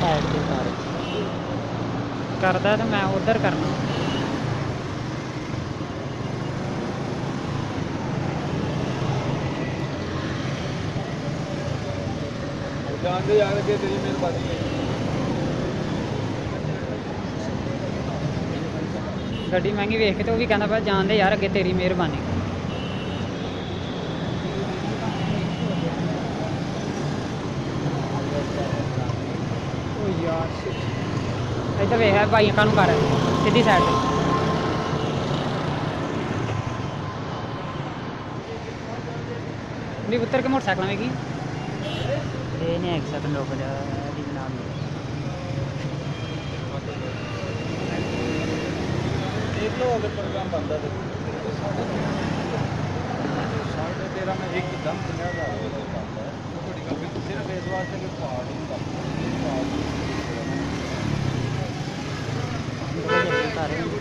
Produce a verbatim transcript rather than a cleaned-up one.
Side से उतार करता तो मैं उधर करना। जान दे यार अगे तेरी मेहरबानी है। गड्डी महंगी वेख के तो वो भी कहना पाया जान दे यार अगे तेरी मेहरबानी। इधर वेख भाई कानू कर सीधी साइड पे भी उतर के मोटरसाइकिल में की ये नहीं एक सेकंड रोक जा नाम देख लो अगर प्रोग्राम बनता तो साढ़े तेरह में एक दम पंजा हज़ार बनता है सिर्फ इस वास्ते कि पहाड़ ही तारे